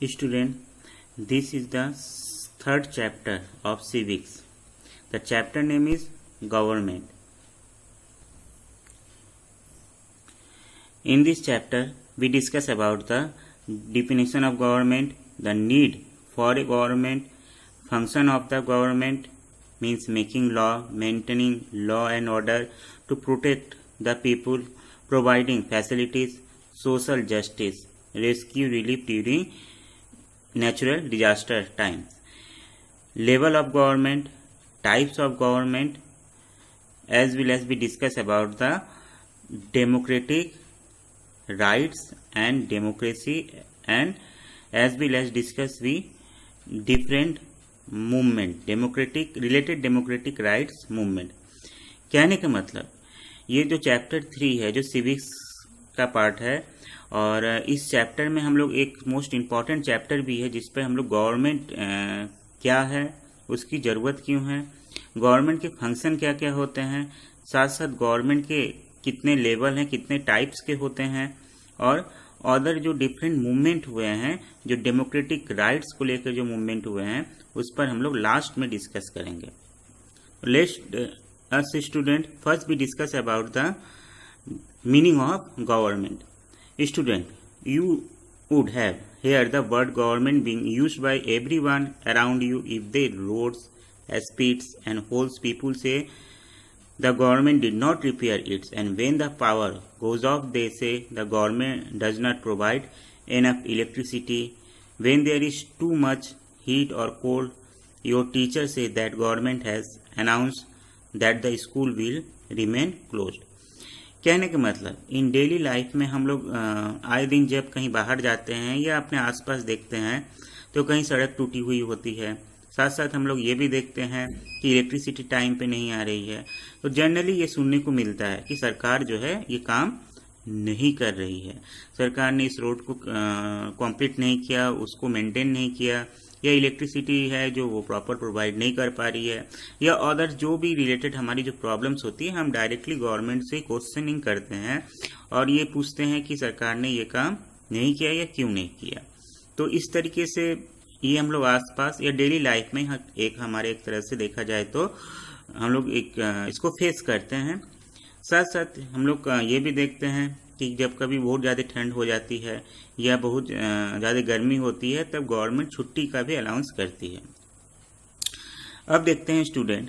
Student, this is the third chapter of civics. The chapter name is government. In this chapter, we discuss about the definition of government, the need for a government, function of the government means making law, maintaining law and order to protect the people, providing facilities, social justice, rescue relief during natural disaster times, level of government, types of government, as well as we discuss about the democratic rights and democracy, and as well as discuss we different movement democratic rights movement. कहने का मतलब ये जो chapter 3 है जो civics का part है, और इस चैप्टर में हम लोग एक मोस्ट इम्पॉर्टेंट चैप्टर भी है जिस पे हम लोग गवर्नमेंट क्या है, उसकी ज़रूरत क्यों है, गवर्नमेंट के फंक्शन क्या क्या होते हैं, साथ साथ गवर्नमेंट के कितने लेवल हैं, कितने टाइप्स के होते हैं, और अदर जो डिफरेंट मूवमेंट हुए हैं, जो डेमोक्रेटिक राइट्स को लेकर जो मूवमेंट हुए हैं, उस पर हम लोग लास्ट में डिस्कस करेंगे। लेट्स अस स्टूडेंट फर्स्ट भी discuss about the meaning of government. Student, you would have heard the word government being used by everyone around you if they roads, speeds and holes. People say the government did not repair it, and when the power goes off they say the government does not provide enough electricity. When there is too much heat or cold, your teacher say that government has announced that the school will remain closed. कहने का मतलब इन daily life में हम लोग आए दिन जब कहीं बाहर जाते हैं या अपने आसपास देखते हैं तो कहीं सड़क टूटी हुई होती है, साथ साथ हम लोग ये भी देखते हैं कि इलेक्ट्रिसिटी टाइम पे नहीं आ रही है। तो जनरली ये सुनने को मिलता है कि सरकार जो है ये काम नहीं कर रही है, सरकार ने इस रोड को कंप्लीट नहीं किया, उसको मेंटेन नहीं किया, या इलेक्ट्रिसिटी है जो वो प्रॉपर प्रोवाइड नहीं कर पा रही है, या अदर जो भी रिलेटेड हमारी जो प्रॉब्लम्स होती है, हम डायरेक्टली गवर्नमेंट से क्वेश्चनिंग करते हैं और ये पूछते हैं कि सरकार ने ये काम नहीं किया या क्यों नहीं किया। तो इस तरीके से ये हम लोग आसपास या डेली लाइफ में एक हमारे एक तरह से देखा जाए तो हम लोग एक इसको फेस करते हैं। साथ साथ हम लोग ये भी देखते हैं कि जब कभी बहुत ज़्यादा ठंड हो जाती है या बहुत ज़्यादा गर्मी होती है तब गवर्नमेंट छुट्टी का भी अनाउंस करती है। अब देखते हैं स्टूडेंट,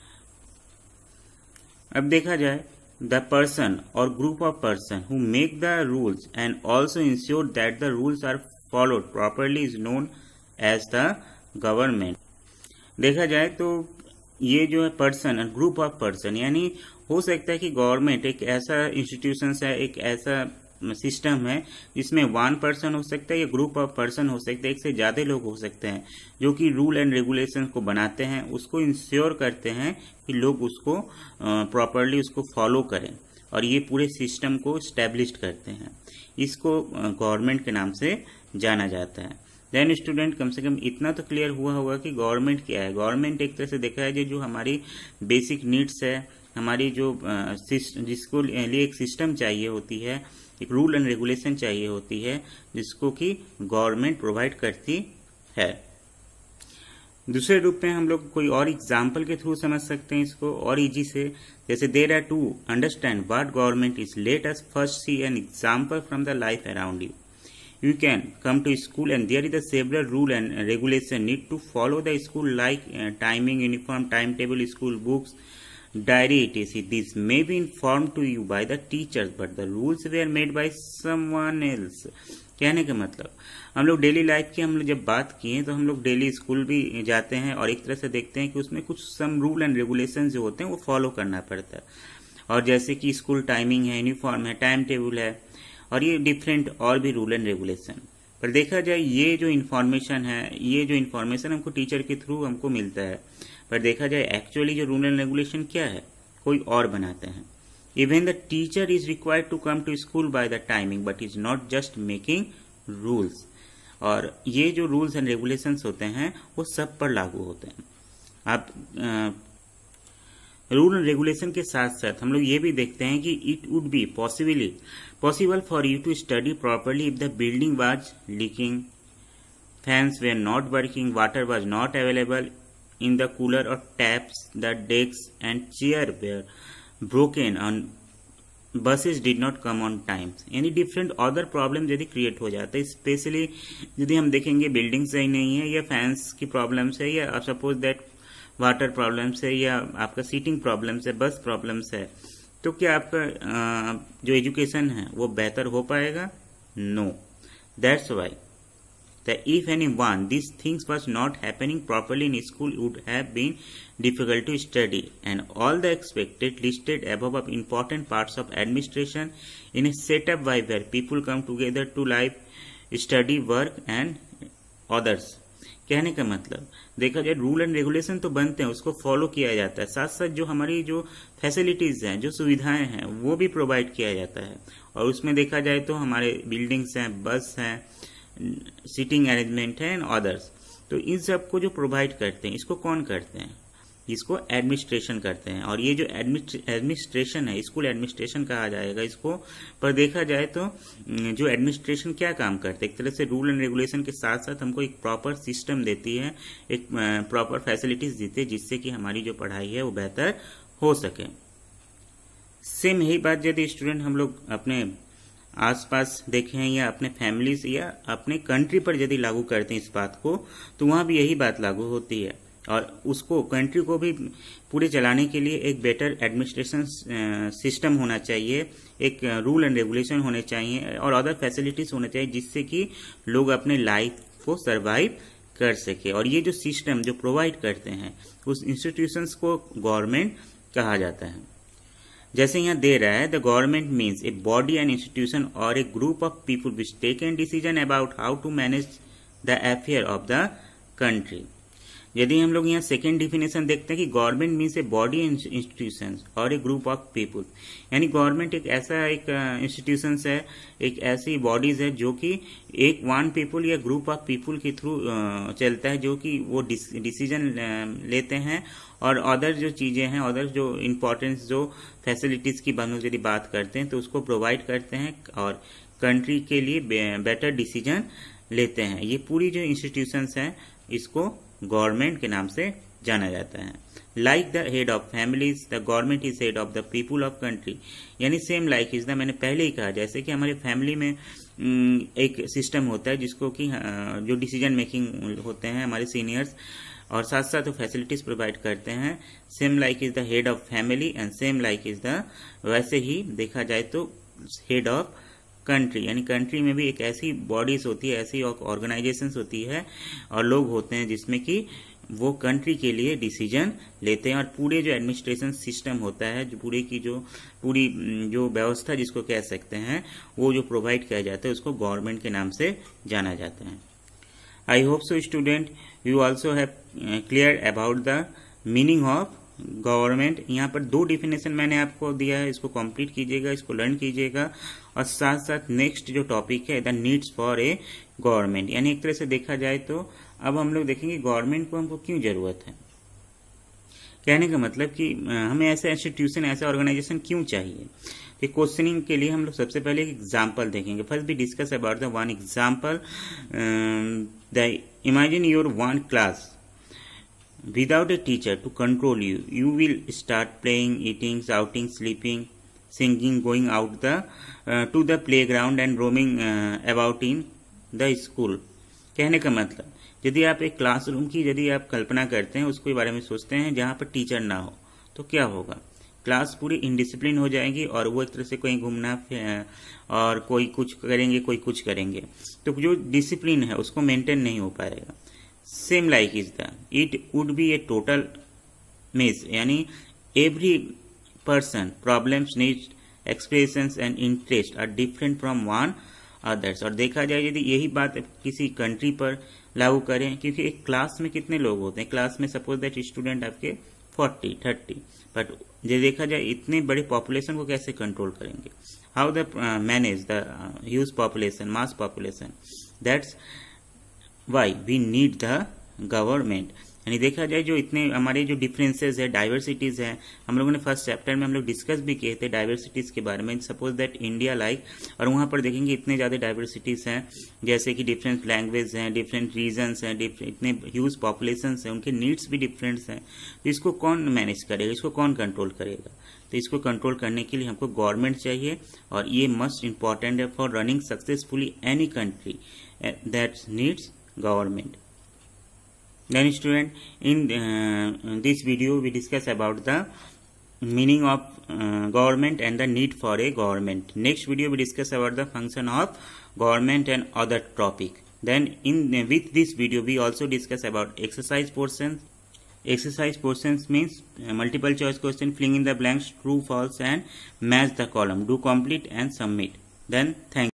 अब देखा जाए द पर्सन और group of person who make the rules and also ensure that the rules are followed properly is known as the government. देखा जाए तो ये जो है पर्सन और ग्रुप ऑफ पर्सन, यानी हो सकता है कि गवर्नमेंट एक ऐसा इंस्टीट्यूशन है, एक ऐसा सिस्टम है जिसमें वन पर्सन हो सकता है या ग्रुप ऑफ पर्सन हो सकता है, एक से ज्यादा लोग हो सकते हैं जो कि रूल एंड रेगुलेशन को बनाते हैं, उसको इंश्योर करते हैं कि लोग उसको प्रॉपरली उसको फॉलो करें और ये पूरे सिस्टम को स्टैब्लिश करते हैं। इसको गवर्नमेंट के नाम से जाना जाता है। देन स्टूडेंट, कम से कम इतना तो क्लियर हुआ होगा कि गवर्नमेंट क्या है। गवर्नमेंट एक तरह से देखा है जो हमारी बेसिक नीड्स है, हमारी जो जिसको लिए एक सिस्टम चाहिए होती है, एक रूल एंड रेगुलेशन चाहिए होती है, जिसको कि गवर्नमेंट प्रोवाइड करती है। दूसरे रूप में हम लोग कोई और एग्जाम्पल के थ्रू समझ सकते हैं इसको और इजी से। जैसे there are to understand what government is, let us first see an example from the life around you. You can come to school and there is a several rule and regulation need to follow the school like timing, uniform, timetable, school books, diary etc. This may be informed to you by the teachers but the rules were made by someone else. कहने का मतलब हम लोग daily life की हम लोग जब बात किए तो हम लोग डेली स्कूल भी जाते हैं और एक तरह से देखते हैं कि उसमें कुछ सम रूल एंड रेगुलेशन जो होते हैं वो फॉलो करना पड़ता है। और जैसे कि स्कूल टाइमिंग है, यूनिफॉर्म है, टाइम टेबल है और ये डिफरेंट और भी रूल एंड रेगुलेशन। पर देखा जाए ये जो इन्फॉर्मेशन है, ये जो इन्फॉर्मेशन हमको टीचर के थ्रू हमको मिलता है, पर देखा जाए एक्चुअली जो रूल एंड रेगुलेशन क्या है कोई और बनाते हैं। Even the teacher is required to come to school by the timing but is not just making rules. और ये जो रूल्स एंड रेगुलेशंस होते हैं वो सब पर लागू होते हैं। आप रूल एंड रेगुलेशन के साथ साथ हम लोग ये भी देखते हैं कि it would be possible for you to study properly if the building was leaking, fans were not working, water was not available in the cooler or taps, the desks and chair were broken and buses did not come on time. यानी different other problem यदि create हो जाता है, specially यदि हम देखेंगे building सही नहीं है या फैंस की प्रॉब्लम्स है या सपोज दैट वाटर प्रॉब्लम्स है या आपका सीटिंग प्रॉब्लम्स है, बस प्रॉब्लम्स है, तो क्या आपका जो एजुकेशन है वो बेहतर हो पाएगा? No. That's why that if anyone these things was not happening properly in school would have been difficult to study, and all the expected listed above of important parts of administration in a setup by where people come together to live, study, work and others. कहने का मतलब देखा जाए rule and regulation तो बनते हैं, उसको follow किया जाता है, साथ साथ जो हमारी जो फैसिलिटीज हैं, जो सुविधाएं हैं वो भी प्रोवाइड किया जाता है, और उसमें देखा जाए तो हमारे बिल्डिंग्स हैं, बस हैं, सीटिंग अरेंजमेंट है एंड अदर्स. तो इन सब को जो प्रोवाइड करते हैं इसको कौन करते हैं? इसको एडमिनिस्ट्रेशन करते हैं. और ये जो एडमिनिस्ट्रेशन है, स्कूल एडमिनिस्ट्रेशन कहा जाएगा इसको. पर देखा जाए तो जो एडमिनिस्ट्रेशन क्या काम करते हैं, एक तरह से रूल एंड रेगुलेशन के साथ साथ हमको एक प्रॉपर सिस्टम देती है, एक प्रॉपर फैसिलिटीज देती है, जिससे कि हमारी जो पढ़ाई है वो बेहतर हो सके. सेम यही बात यदि स्टूडेंट हम लोग अपने आसपास देखें या अपने फैमिली से या अपने कंट्री पर यदि लागू करते हैं इस बात को, तो वहां भी यही बात लागू होती है. और उसको कंट्री को भी पूरे चलाने के लिए एक बेटर एडमिनिस्ट्रेशन सिस्टम होना चाहिए, एक रूल एंड रेगुलेशन होने चाहिए और अदर फैसिलिटीज होने चाहिए, जिससे कि लोग अपने लाइफ को सरवाइव कर सके. और ये जो सिस्टम जो प्रोवाइड करते हैं उस इंस्टीट्यूशंस को गवर्नमेंट कहा जाता है. जैसे यहाँ दे रहा है, the government means a body and institution और a group of people which take an decision about how to manage the affair of the country. यदि हम लोग यहाँ सेकेंड डिफिनेशन देखते हैं कि government means a body and institution और a group of people, यानी गवर्नमेंट एक ऐसा एक इंस्टीट्यूशन है, एक ऐसी बॉडीज है जो कि एक वन पीपल या ग्रुप ऑफ पीपल के थ्रू चलता है, जो कि वो डिसीजन लेते हैं और अदर जो चीजें हैं, अदर जो इम्पोर्टेंस जो फैसिलिटीज की यदि बात करते हैं तो उसको प्रोवाइड करते हैं और कंट्री के लिए बेटर डिसीजन लेते हैं. ये पूरी जो इंस्टीट्यूशंस हैं इसको गवर्नमेंट के नाम से जाना जाता है. Like the head of families the government is head of the people of country, यानी सेम लाइक इज द, मैंने पहले ही कहा जैसे कि हमारे फैमिली में एक सिस्टम होता है जिसको कि जो डिसीजन मेकिंग होते हैं हमारे सीनियर्स और साथ साथ वो फैसिलिटीज प्रोवाइड करते हैं. Same like is the head of family and same like is the, वैसे ही देखा जाए तो हेड ऑफ कंट्री, यानी कंट्री में भी एक ऐसी बॉडीज होती है, ऐसी ऑर्गेनाइजेशंस होती है और लोग होते हैं जिसमें कि वो कंट्री के लिए डिसीजन लेते हैं. और पूरे जो एडमिनिस्ट्रेशन सिस्टम होता है, जो पूरी जो व्यवस्था जिसको कह सकते हैं, वो जो प्रोवाइड किया जाता है उसको गवर्नमेंट के नाम से जाना जाता है. I hope so student you also have clear about the meaning of government. यहाँ पर दो डिफिनेशन मैंने आपको दिया है, इसको कंप्लीट कीजिएगा, इसको लर्न कीजिएगा और साथ साथ नेक्स्ट जो टॉपिक है the needs for a government, यानी एक तरह से देखा जाए तो अब हम लोग देखेंगे गवर्नमेंट को हमको क्यों जरूरत है. कहने का मतलब कि हमें ऐसे इंस्टीट्यूशन, ऐसा ऑर्गेनाइजेशन क्यों चाहिए. तो क्वेश्चनिंग के लिए हम लोग सबसे पहले एक एग्जाम्पल देखेंगे. फर्स्ट भी discuss about the one example. Imagine your one class without a teacher to control you. You will start playing, eating, shouting, sleeping, singing, going out to the playground and roaming about in the school. कहने का मतलब यदि आप एक classroom की यदि आप कल्पना करते हैं, उसके बारे में सोचते हैं जहां पर टीचर ना हो, तो क्या होगा. क्लास पूरी इनडिसिप्लिन हो जाएगी और वो एक तरह से कहीं घूमना और कोई कुछ करेंगे, कोई कुछ करेंगे, तो जो डिसिप्लिन है उसको मेंटेन नहीं हो पाएगा. Same like is the it would be a total miss, यानी every person problems, needs, expressions and interest are different from one others. और देखा जाए यदि यही बात किसी कंट्री पर लागू करें, क्योंकि एक क्लास में कितने लोग होते हैं, क्लास में सपोज दैट स्टूडेंट आपके 40-30, बट ये देखा जाए इतने बड़े पॉपुलेशन को कैसे कंट्रोल करेंगे. How the manage the huge population, mass population. That's why we need the government. यानी देखा जाए जो इतने हमारे जो डिफरेंसेस है, डाइवर्सिटीज है, हम लोगों ने फर्स्ट चैप्टर में हम लोग डिस्कस भी किए थे डाइवर्सिटीज के बारे में। सपोज दैट इंडिया लाइक, और वहां पर देखेंगे इतने ज्यादा डाइवर्सिटीज हैं, जैसे कि डिफरेंट लैंग्वेज हैं, डिफरेंट रीजन्स हैं, इतने ह्यूज पॉपुलेशन है, उनके नीड्स भी डिफरेंट हैं। तो इसको कौन मैनेज करेगा, इसको कौन कंट्रोल करेगा? तो इसको कंट्रोल करने के लिए हमको गवर्नमेंट चाहिए, और ये मस्ट इंपॉर्टेंट है for running successfully any country that needs government. Then student, in this video we discuss about the meaning of government and the need for a government. Next video we discuss about the function of government and other topic. Then with this video we also discuss about exercise portions. Exercise portions means multiple choice question, filling in the blanks, true, false, and match the column. Do complete and submit. Then thank you.